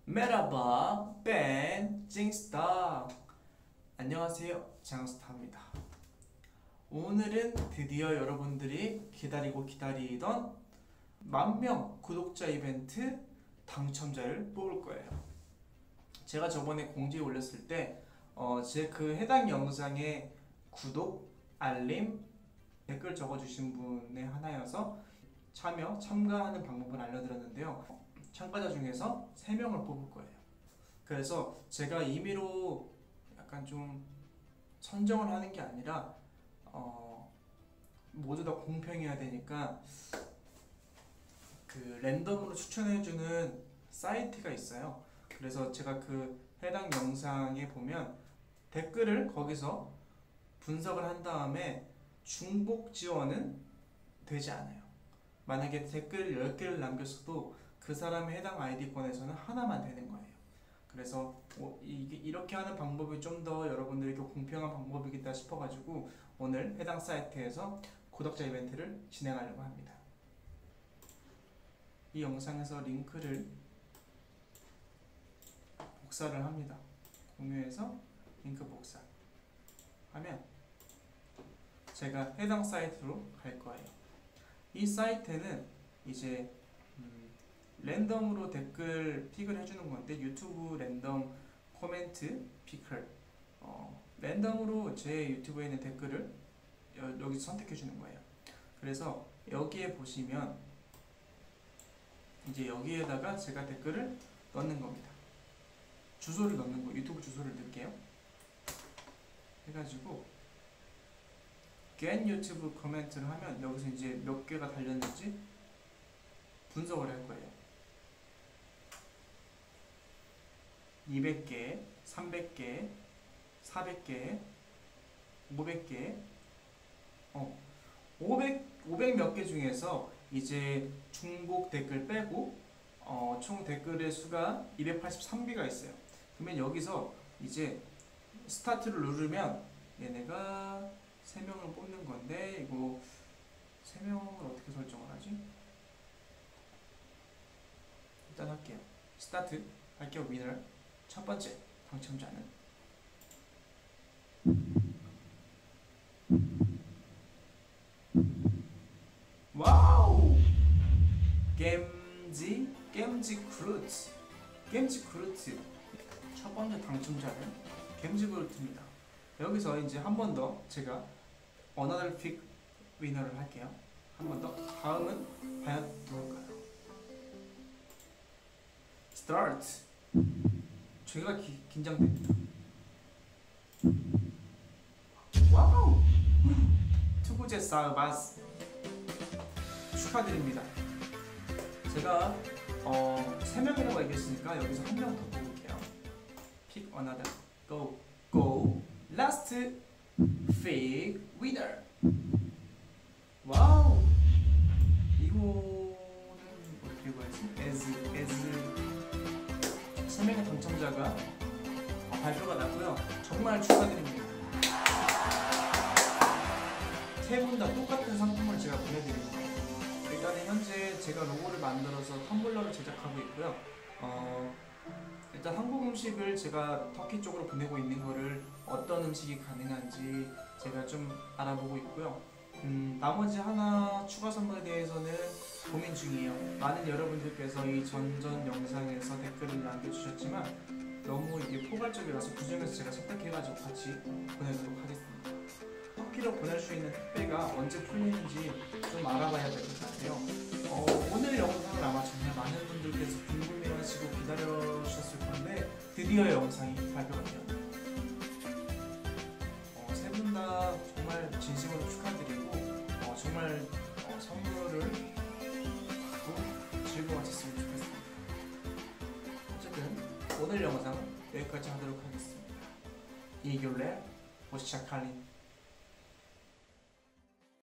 Merhaba, ben 징스타. 안녕하세요, 장스타입니다. 오늘은 드디어 여러분들이 기다리고 기다리던 10,000명 구독자 이벤트 당첨자를 뽑을 거예요. 제가 저번에 공지에 올렸을 때 제 그 해당 영상에 구독, 알림, 댓글 적어주신 분의 하나여서 참가하는 방법을 알려드렸는데요. 참가자 중에서 3명을 뽑을 거예요. 그래서 제가 임의로 약간 좀 선정을 하는 게 아니라 모두 다 공평해야 되니까 그 랜덤으로 추천해주는 사이트가 있어요. 그래서 제가 그 해당 영상에 보면 댓글을 거기서 분석을 한 다음에 중복 지원은 되지 않아요. 만약에 댓글 10개를 남겼어도 그 사람의 해당 아이디권에서는 하나만 되는 거예요. 그래서 이렇게 하는 방법이 좀 더 여러분들에게 공평한 방법이겠다 싶어가지고 오늘 해당 사이트에서 구독자 이벤트를 진행하려고 합니다. 이 영상에서 링크를 복사를 합니다. 공유해서 링크 복사 하면 제가 해당 사이트로 갈 거예요. 이 사이트는 이제 랜덤으로 댓글 픽을 해주는 건데 유튜브 랜덤 코멘트 피클 랜덤으로 제 유튜브에 있는 댓글을 여기서 선택해 주는 거예요. 그래서 여기에 보시면 이제 여기에다가 제가 댓글을 넣는 겁니다. 주소를 넣는 거, 유튜브 주소를 넣을게요. 해가지고 get 유튜브 코멘트를 하면 여기서 이제 몇 개가 달렸는지 분석을 할 거예요. 200개, 300개, 400개, 500개, 500 몇 개 중에서 이제 중복 댓글 빼고 총 댓글의 수가 283개가 있어요. 그러면 여기서 이제 스타트를 누르면 얘네가 3명을 뽑는 건데 이거 3명을 어떻게 설정을 하지? 일단 할게요. 스타트 할게요. 위너 첫 번째 당첨자는 와우! 겜지 크루트 첫 번째 당첨자는 겜지 크루트입니다. 여기서 이제 한 번 더 제가 Another Pick 위너를 할게요. 한 번 더. 다음은 과연 누굴까요? Start. 제가 긴장됩니다. 와우! 투구제 사우바스 축하드립니다. 제가 3명이라고 얘기했으니까 여기서 한 명 더 뽑을게요. Pick another. Go. Last pick winner. 와우! 이거는 어떻게 봐야지? as 3명의 당첨자가 발표가 났고요. 정말 축하드립니다. 3분 다 똑같은 상품을 제가 보내드립니다. 일단은 현재 제가 로고를 만들어서 텀블러를 제작하고 있고요. 일단 한국 음식을 제가 터키 쪽으로 보내고 있는 거를 어떤 음식이 가능한지 제가 좀 알아보고 있고요. 나머지 하나 추가 선물에 대해서는 고민 중이에요. 많은 여러분들께서 이 전전 영상에서 댓글을 남겨주셨지만 너무 이게 포괄적이라서 그 중에서 제가 선택해가지고 같이 보내도록 하겠습니다. 터키로 보낼 수 있는 택배가 언제 풀리는지 좀 알아봐야 될 것 같아요. 오늘 영상을 아마 정말 많은 분들께서 궁금해하시고 기다려주셨을 건데 드디어 영상이 발표가 되었네요. 세 분 다 정말 진심으로 축하드리고 정말 선물을 받고 즐거워하셨으면 좋겠습니다. 어쨌든 오늘 영상은 여기까지 하도록 하겠습니다. 이길래 호시차칼린